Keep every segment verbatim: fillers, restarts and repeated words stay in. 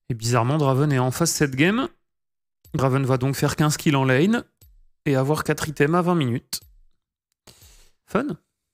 Et bizarrement, Draven est en face cette game. Draven va donc faire quinze kills en lane et avoir quatre items à vingt minutes. Fun.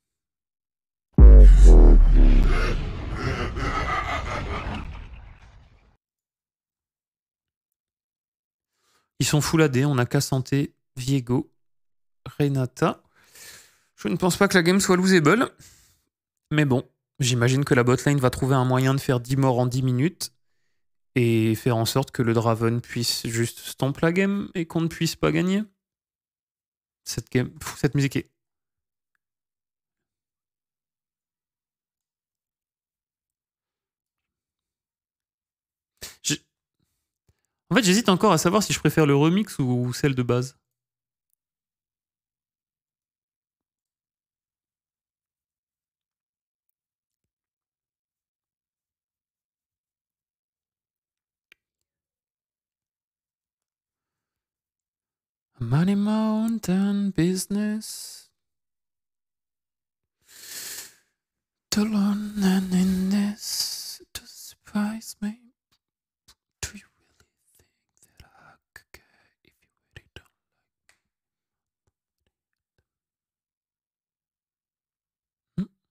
Ils sont full A D, on a Cassante, Viego, Renata. Je ne pense pas que la game soit losable. Mais bon, j'imagine que la botlane va trouver un moyen de faire dix morts en dix minutes et faire en sorte que le Draven puisse juste stomp la game et qu'on ne puisse pas gagner. Cette game, pff, cette musique est... J'ai- En fait, j'hésite encore à savoir si je préfère le remix ou celle de base. Money Mountain Business. To learn and in this to surprise me. Do you really think that I could care if you really don't like me?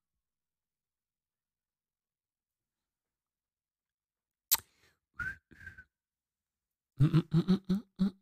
Mm, mm, mm, mm, mm, mm.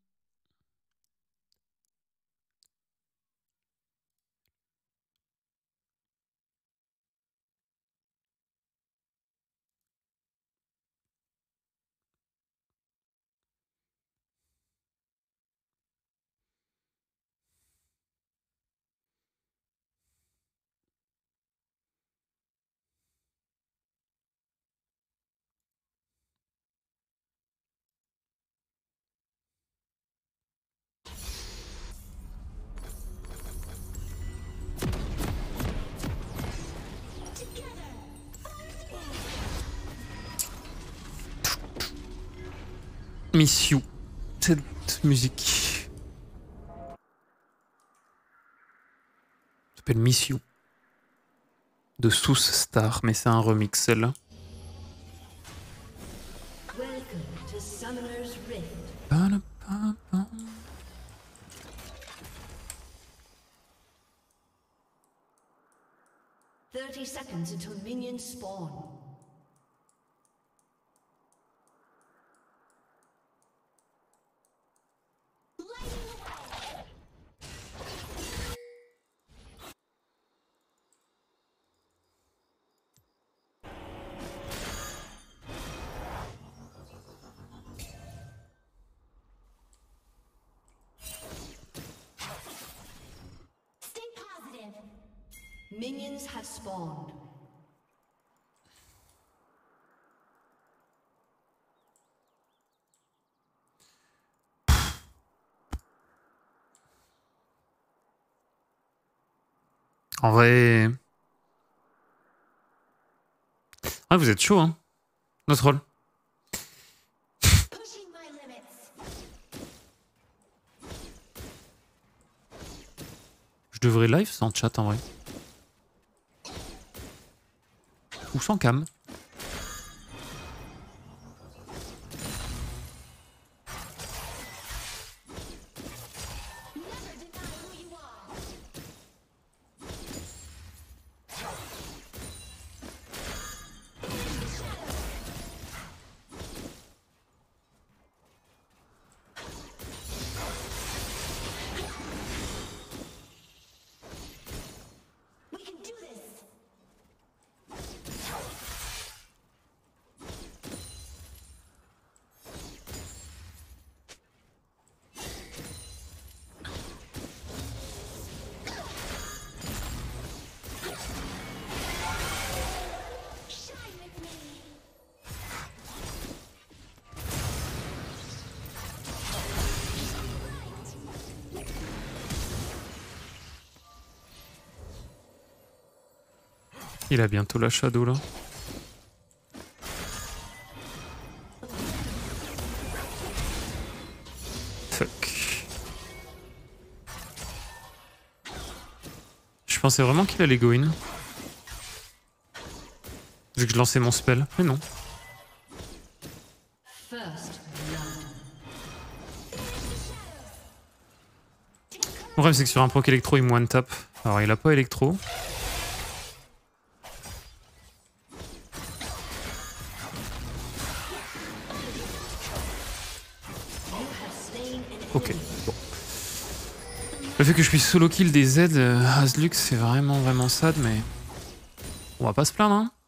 Miss You, cette musique. Ça s'appelle Miss You. De Sous Star, mais c'est un remix celle-là. thirty seconds until minions spawn. Stay positive. Minions have spawned. En vrai... Ah, vous êtes chaud, hein, notre rôle. Je devrais live sans chat, en vrai. Ou sans cam. Il a bientôt la shadow là. Fuck. Je pensais vraiment qu'il allait go in. Vu que je lançais mon spell. Mais non. First blood. Mon rêve, c'est que sur un proc électro, il me one-tap. Alors, il a pas électro. Ok, bon. Le fait que je puisse solo kill des Z euh, Hazlux, c'est vraiment vraiment sad, mais on va pas se plaindre, hein.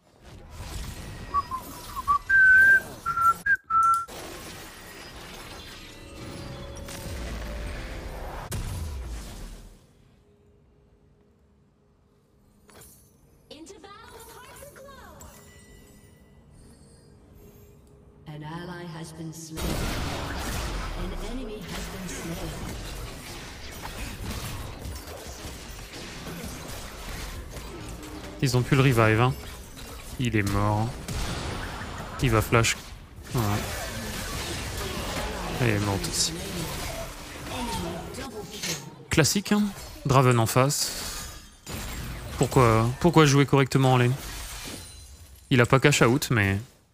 An ally has been slain. An enemy has been slain. Ils ont pu le revive, hein. Il est mort. Il va flash. Ouais. Elle est morte aussi. Classique, hein. Draven en face. Pourquoi, pourquoi jouer correctement en lane? Il a pas cash out, mais...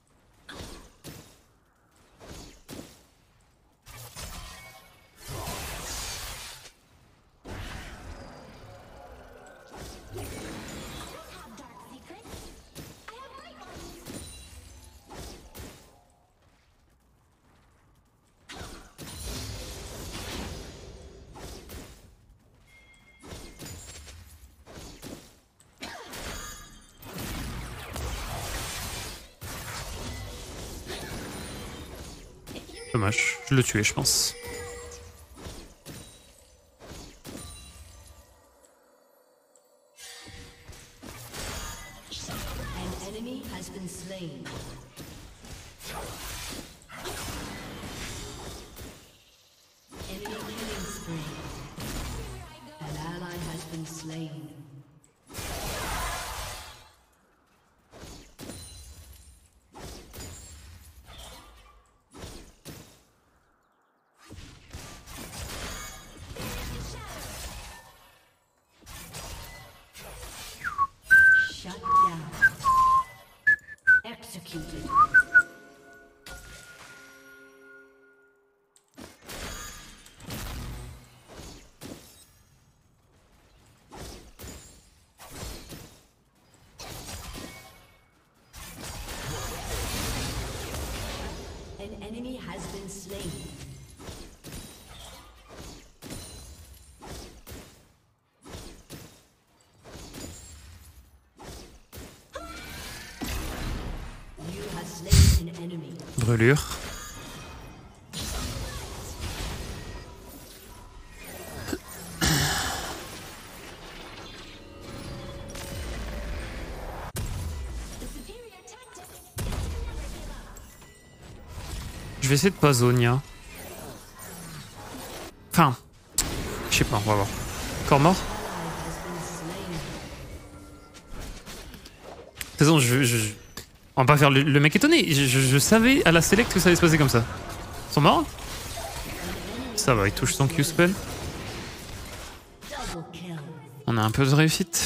Dommage, je le tuais, je pense. An enemy has been slain. Enemy killing spree. An ally has been slain. Shut down. Executed. An enemy has been slain. You have slain an enemy. Brûlure. Je vais essayer de pas Zonia. Enfin, je sais pas, on va voir. Corps mort. De toute façon, je, je- on va pas faire le, le mec étonné. Je, je- je savais à la select que ça allait se passer comme ça. Ils sont morts? Ça va, il touche son Q-spell. Double kill. On a un peu de réussite.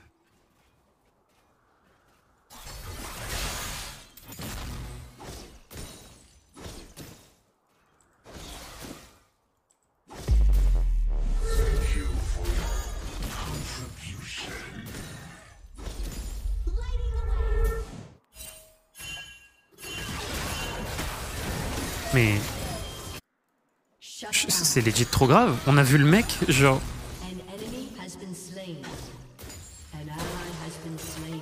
Mais Shut je- down. c'est legit trop grave. On a vu le mec, genre... An enemy has been slain. An ally has been slain.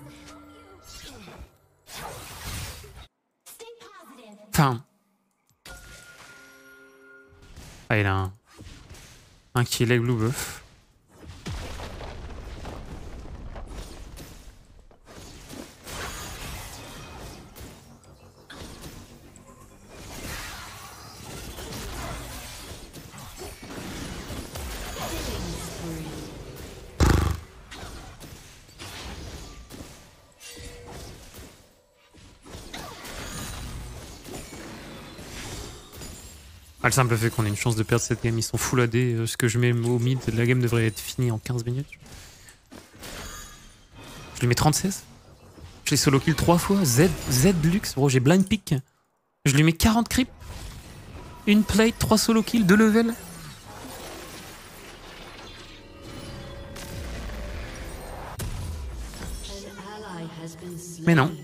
Enfin... Ah, il a un... Un kill avec Blue Buff. Ah, le simple fait qu'on ait une chance de perdre cette game, ils sont full A D. euh, Ce que je mets au mid, la game devrait être finie en quinze minutes. Je lui mets trente-seize. Je l'ai solo kill trois fois. Z, Z Lux, bro, j'ai blind pick. Je lui mets quarante creeps. Une plate, trois solo kills, deux levels. Mais non.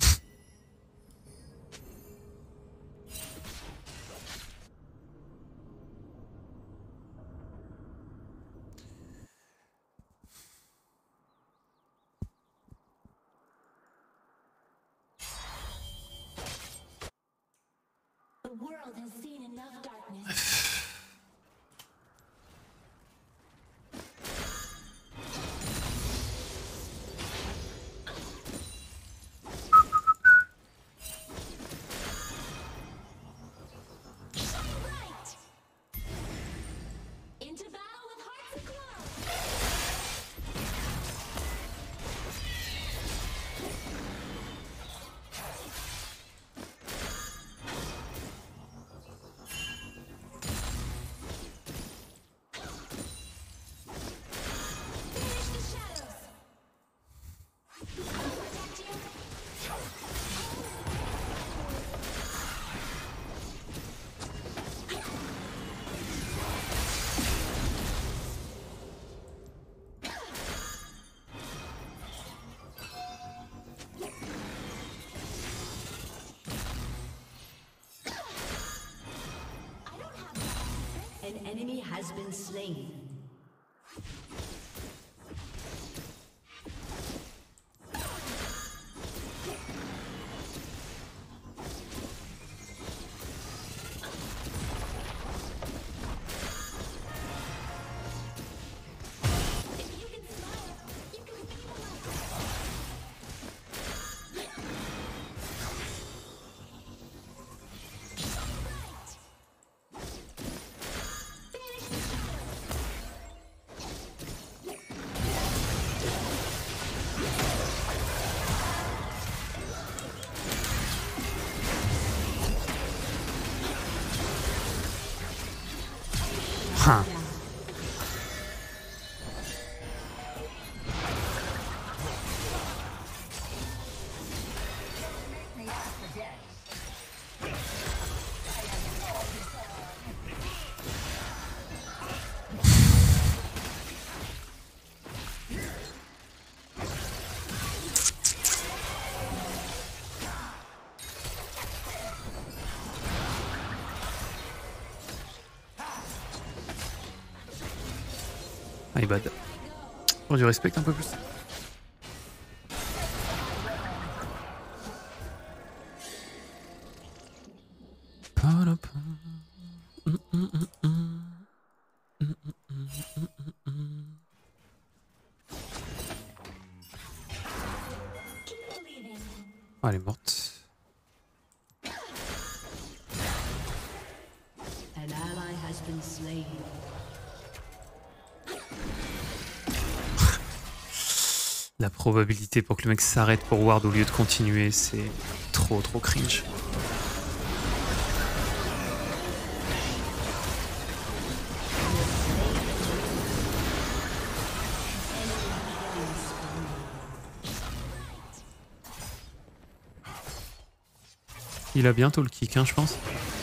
An enemy has been slain. Huh. Ah, bad. On du respect un peu plus. Oh, elle est morte. An ally has been slain. La probabilité pour que le mec s'arrête pour ward au lieu de continuer, c'est trop trop cringe. Il a bientôt le kick, hein, je pense.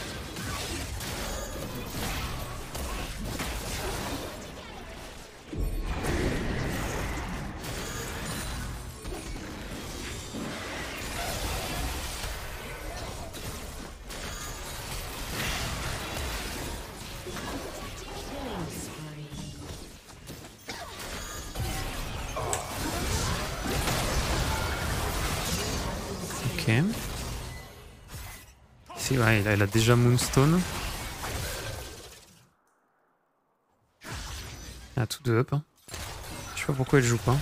Ok. Si, ouais, elle a, elle a déjà Moonstone. Elle a tout de up. Hein. Je sais pas pourquoi elle joue pas.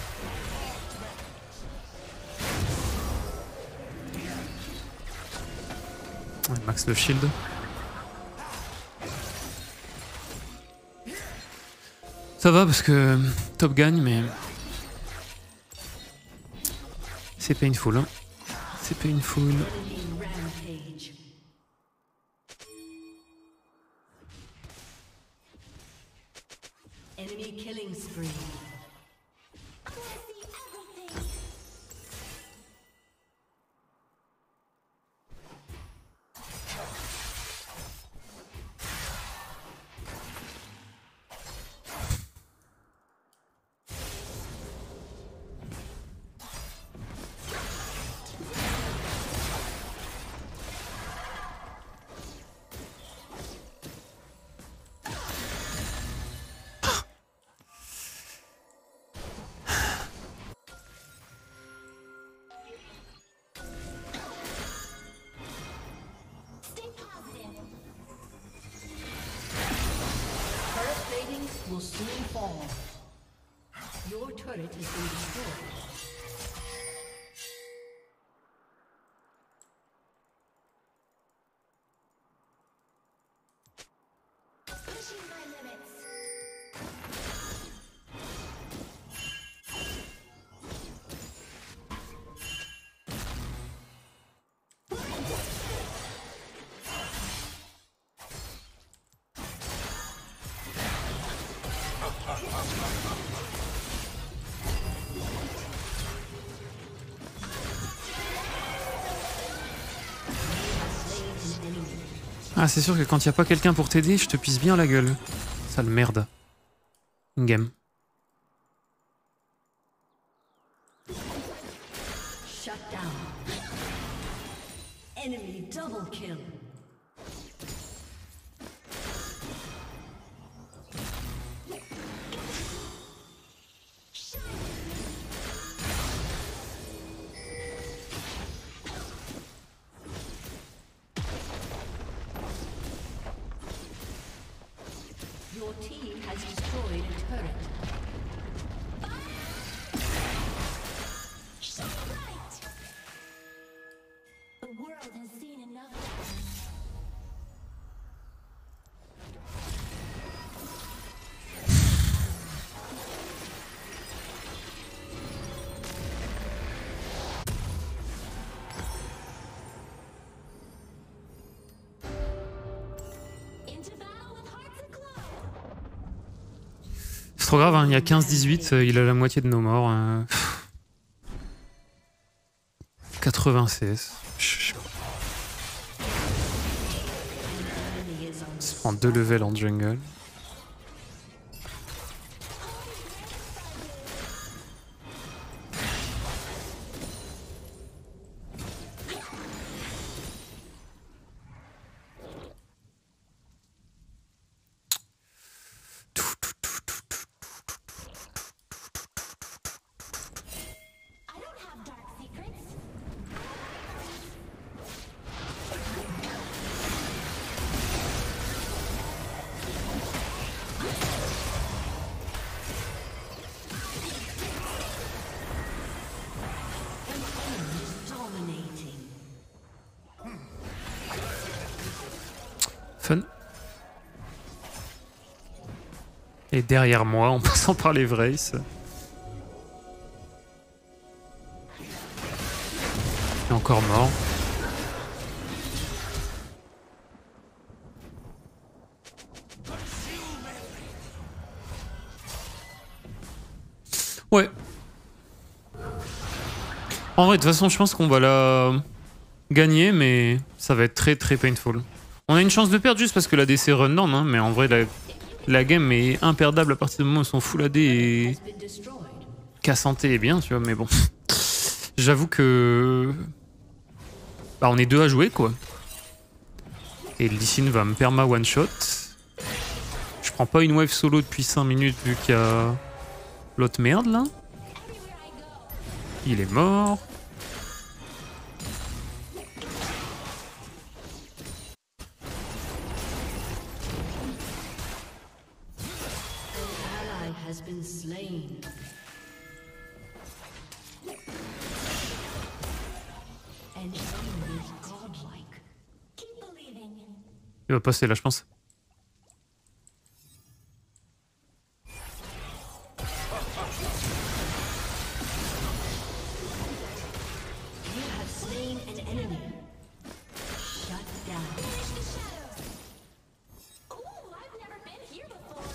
Ouais, max le shield. Ça va parce que top gagne, mais c'est painful. Hein. C'est painful. Rampage. Enemy killing spree. fall. Your turret has been destroyed. Pushing my limits. Ah, c'est sûr que quand il n'y a pas quelqu'un pour t'aider, je te pisse bien la gueule. Sale merde. Une game. Shut down. Enemy double kill. Your team has destroyed a turret. Shine bright. The world has seen enough. Into battle with hearts aglow. C'est trop grave, hein, il y a quinze dix-huit, euh, il a la moitié de nos morts. euh. quatre-vingts C S. Chut. Il se prend deux levels en jungle. I don't have dark secrets. Dominating. Fun. Et derrière moi, en passant par les Vrace. Et encore mort. Ouais. En vrai, de toute façon, je pense qu'on va la gagner, mais ça va être très très painful. On a une chance de perdre juste parce que la D C run down, hein, mais en vrai, la, la game est imperdable à partir du moment où son full A D et Has been destroyed. qu'à santé est bien, tu vois, mais bon. J'avoue que. Bah, on est deux à jouer, quoi. Et Lee Sin va me perma one shot. Je prends pas une wave solo depuis cinq minutes vu qu'il y a l'autre merde là. Il est mort. Ally has been slain. And he is godlike. Keep believing. Il va passer là, je pense. You have slain an enemy. Shut down. Finish the shadows. Ooh, I've never been here before.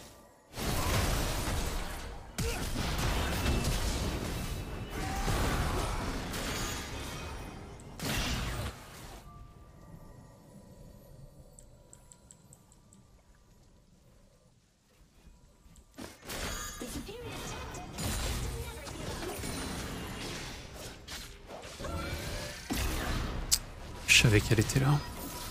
The superior tactic is to never give up. Je savais qu'elle était là.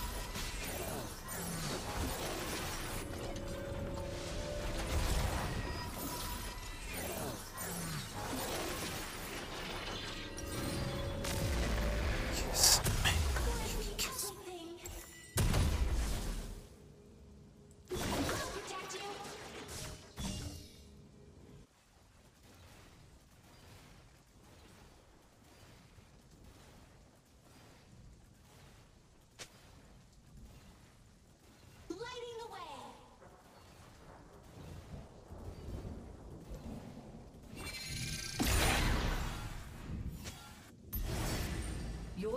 Yes. Something. I'll protect you.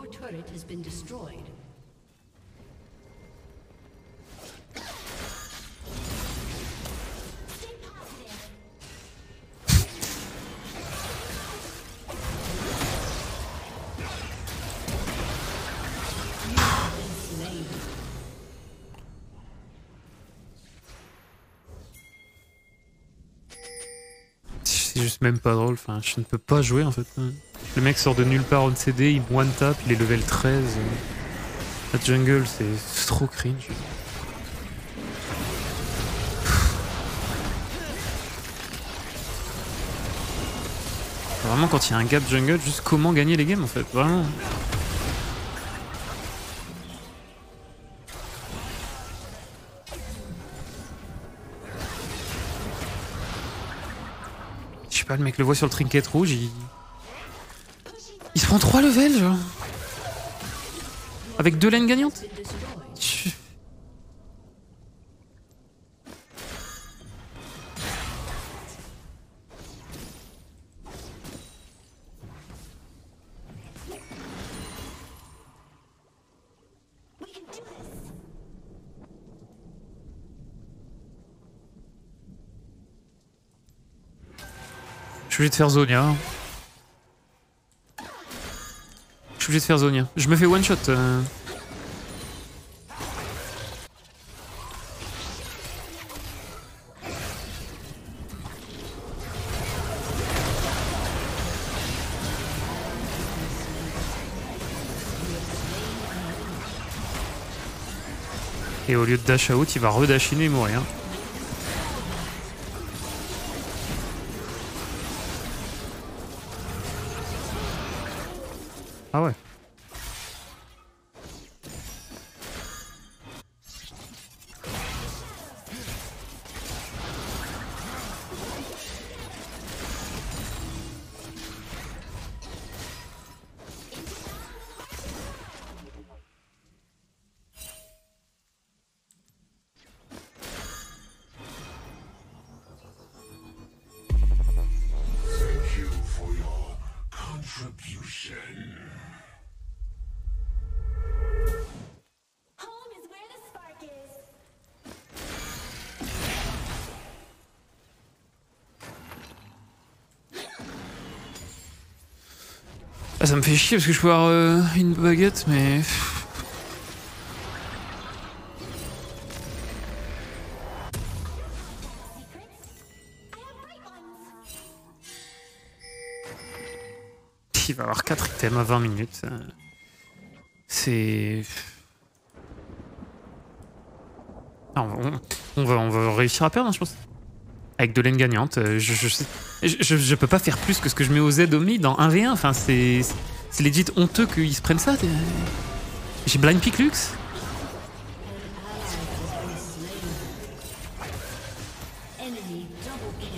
Your turret has been destroyed. C'est juste même pas drôle, enfin, je ne peux pas jouer en fait. Le mec sort de nulle part on C D, il me one tap, il est level treize. La jungle, c'est trop cringe. Vraiment, quand il y a un gap jungle, juste comment gagner les games en fait, vraiment. Je sais pas, le mec le voit sur le trinket rouge, il... Il se prend trois levels, genre. Avec deux lanes gagnantes. Je- Je suis obligé de faire Zonia. Je suis obligé de faire Zonia. Je me fais one shot. euh. Et au lieu de dash out, il va redashiner et mourir. Ah ouais. Home is where the spark is. Ah, ça me fait chier parce que je peux avoir euh, une baguette, mais... Il va avoir quatre items à vingt minutes. euh. C'est... Ah, on, on va, on va réussir à perdre, hein, je pense. Avec deux lanes gagnantes, euh, je, je, sais- je, je, je peux pas faire plus que ce que je mets au Z au mid dans un v un. Enfin, c'est c'est legit honteux qu'ils se prennent ça. t'es- J'ai blind pick Lux. Enemy double kill.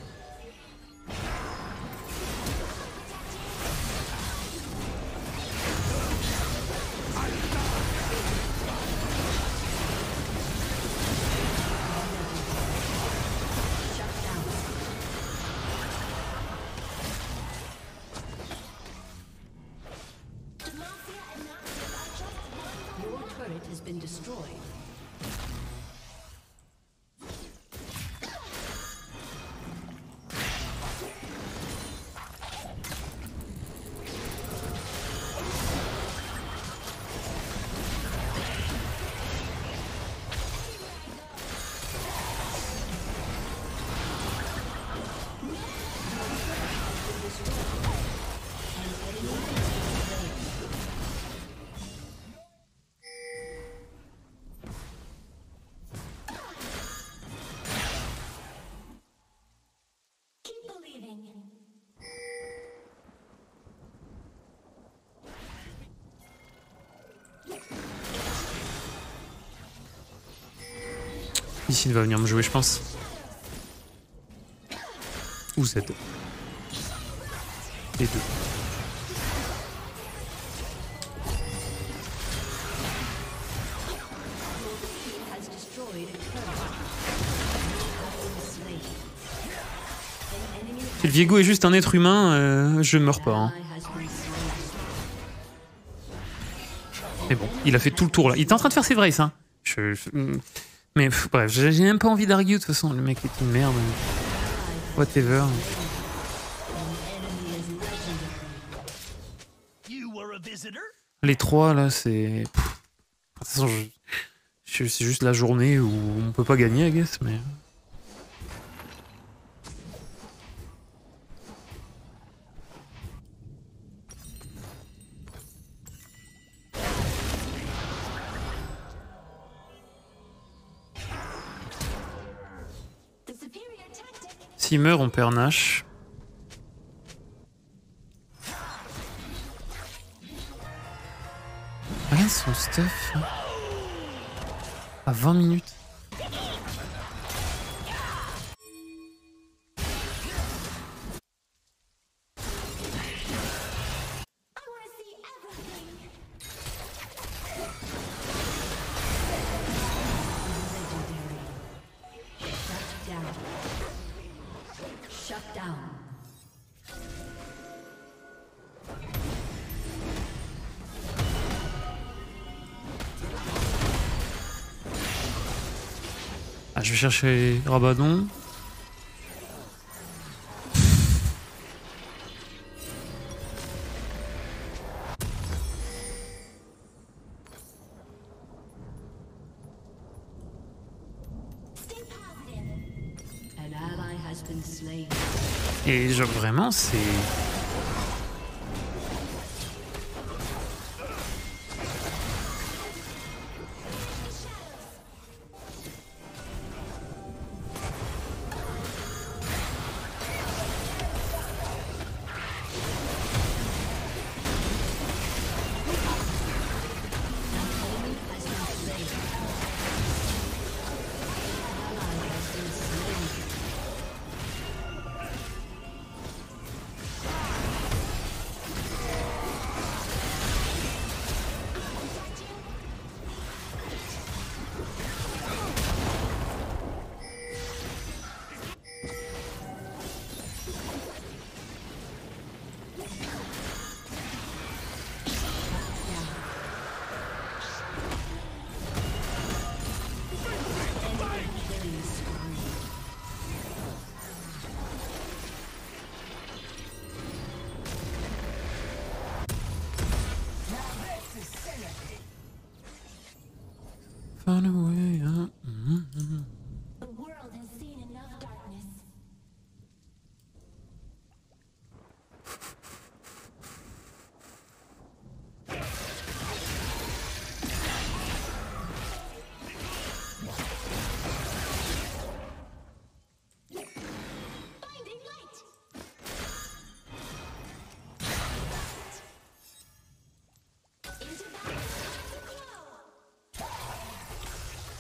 Your turret has been destroyed. Keep believing. Ici, il va venir me jouer, je pense. Ou Z. Les deux. Has destroyed a turret. Slain. An enemy Si le Viego est juste un être humain, euh, je meurs pas. hein. ally has been slain. Mais bon, il a fait tout le tour là. Il était en train de faire ses vrais, hein. Je, je- Mais pff, bref, j'ai j'ai même pas envie d'arguer de toute façon. Le mec est une merde. Whatever. Les trois là, c'est. Pff. De toute façon, je- je- c'est juste la journée où on peut pas gagner, I guess, mais. The superior tactic. S'il meurt, on perd Nash. Regarde son stuff. Hein. À vingt minutes. I want to see everything. Shut down. Shut down. Ah, je vais chercher Rabadon. Stay positive. An ally has been slain. Et genre, vraiment, c'est. Far away, hein. Mhm, mhm. The world has seen enough darkness. Finding light. Into battle. To glow.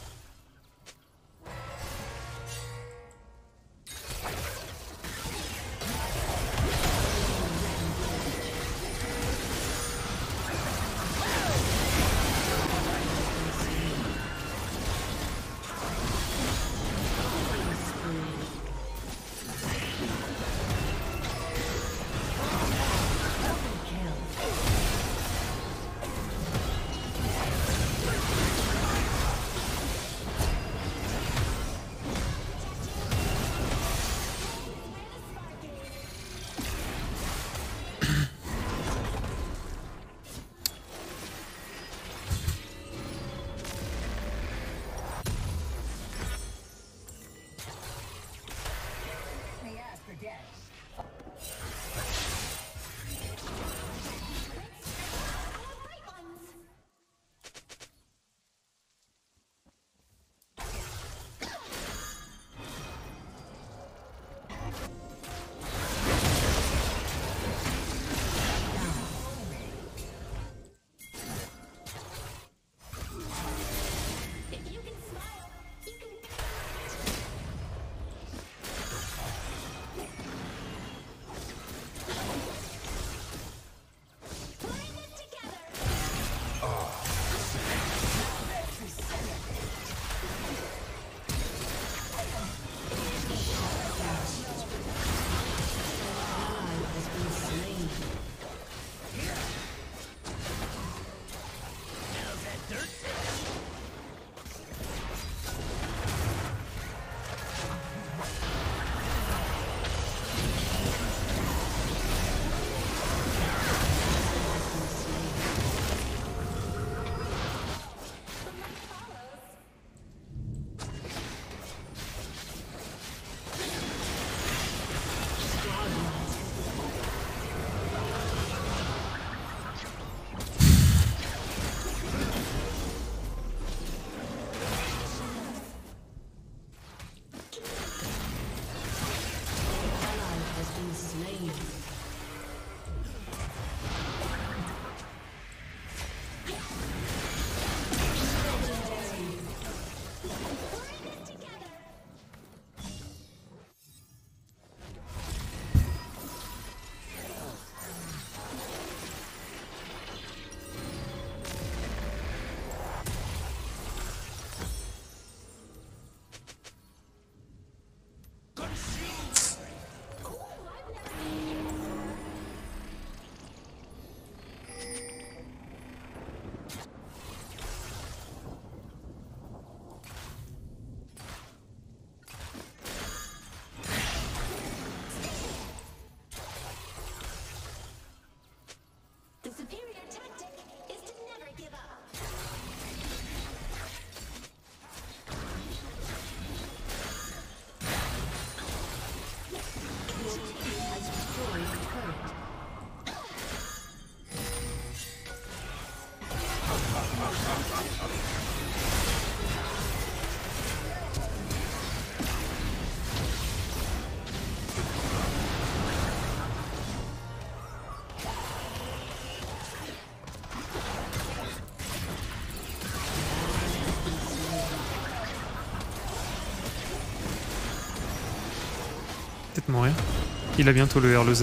peut-être mourir. Il a bientôt le R, le Z.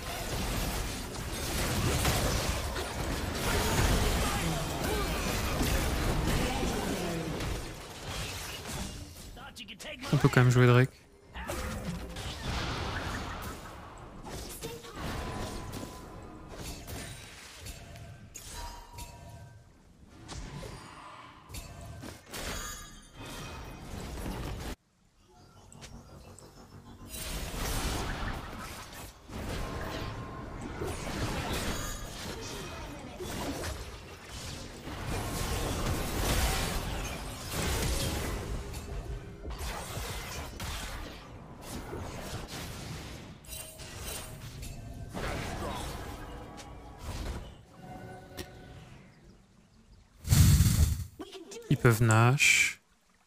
On peut quand même jouer Drake. Ils peuvent Nash.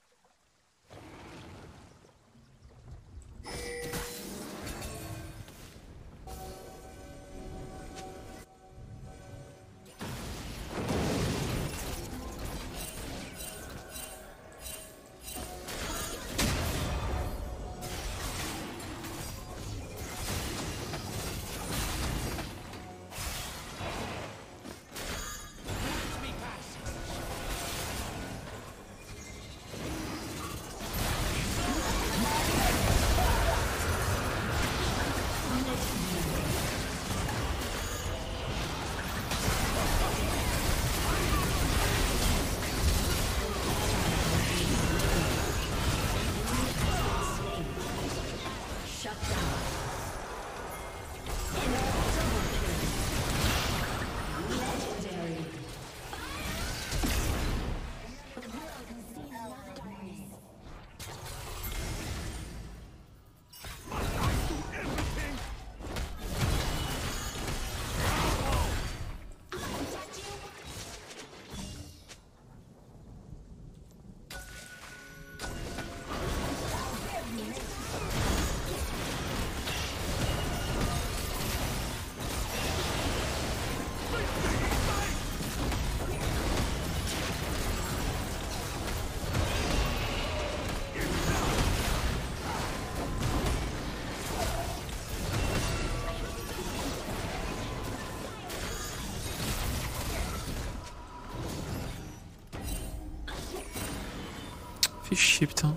Fais chier, putain.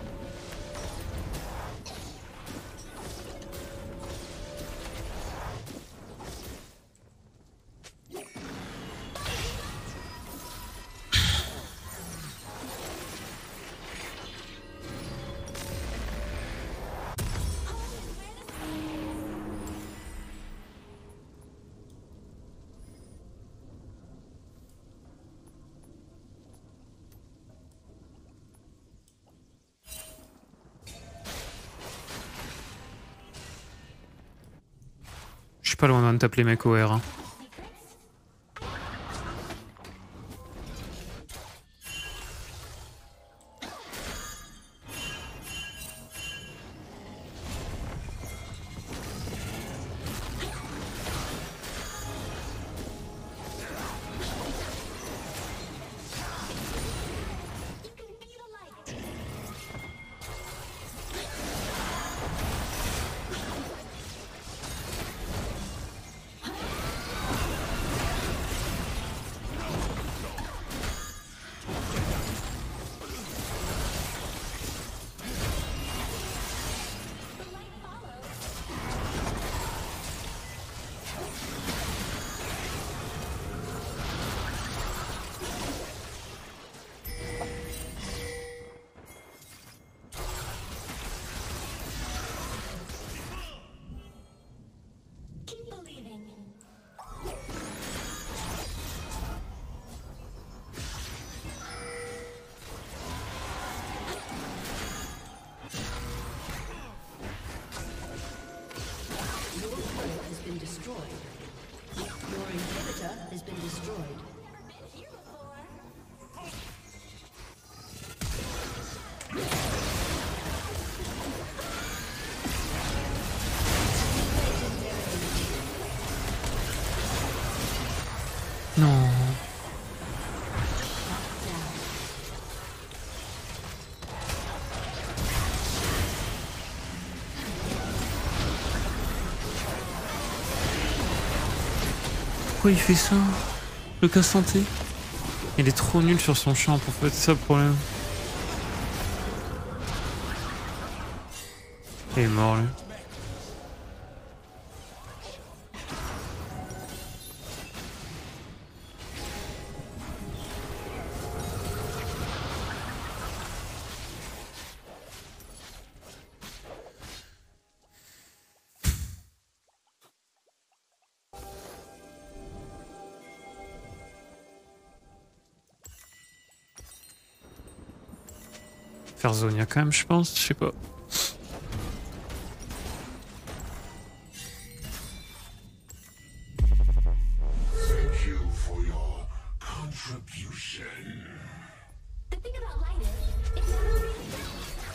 Je suis pas loin de t'appeler mec O R. Hein. pourquoi il fait ça? Le cas santé. Il est trop nul sur son champ pour faire ça le problème. Il est mort lui. Faire Zonia quand même, je pense, je sais pas. Thank you for your contribution. The thing about light is, it's never really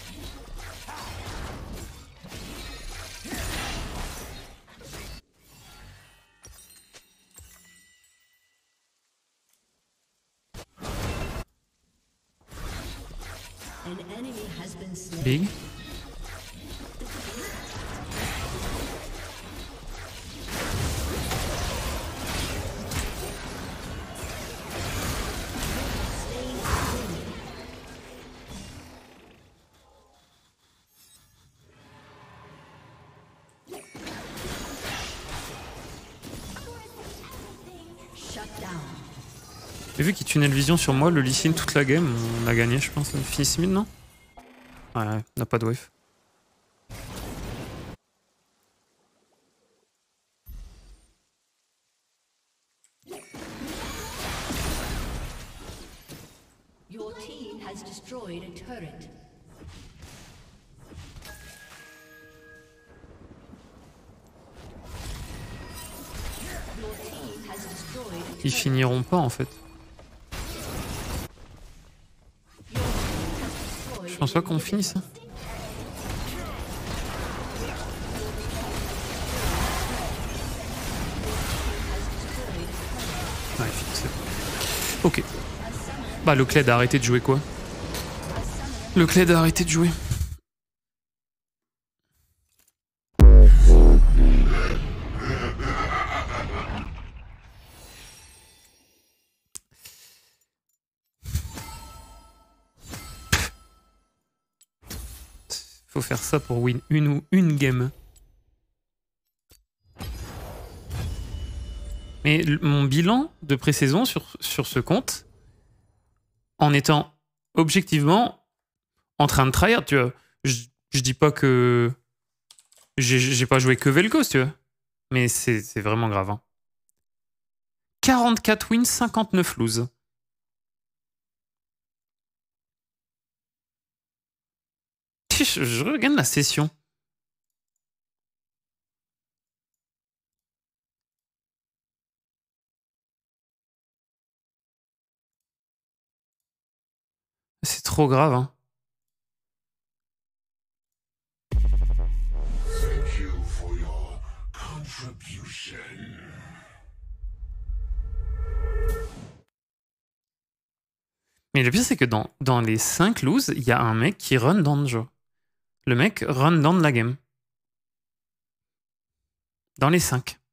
An enemy has been slain. Big. Shut down. Et vu qu'il tunnel vision sur moi, le Lee Sin toute la game, on a gagné, je pense. Finish mid, non? Ouais, on n'a pas de wave. Your team has destroyed a turret. Your team has destroyed a Ils turret. finiront pas en fait. Je pense pas qu'on finisse. Hein. Ouais, c'est bon. Ok. Bah le Kled a arrêté de jouer quoi? Le Kled a arrêté de jouer. Faut faire ça pour win une ou une game. Mais mon bilan de pré-saison sur, sur ce compte, en étant objectivement en train de tryhard, tu vois. Je, je dis pas que j'ai pas joué que Vel'Koz, tu vois. Mais c'est vraiment grave. Hein. quarante-quatre wins, cinquante-neuf loses. Je, je regarde la session. C'est trop grave, hein. Thank you for your contribution. Mais le pire, c'est que dans, dans les cinq loses, il y a un mec qui run down le jeu. Le mec run down la game. Dans les cinq.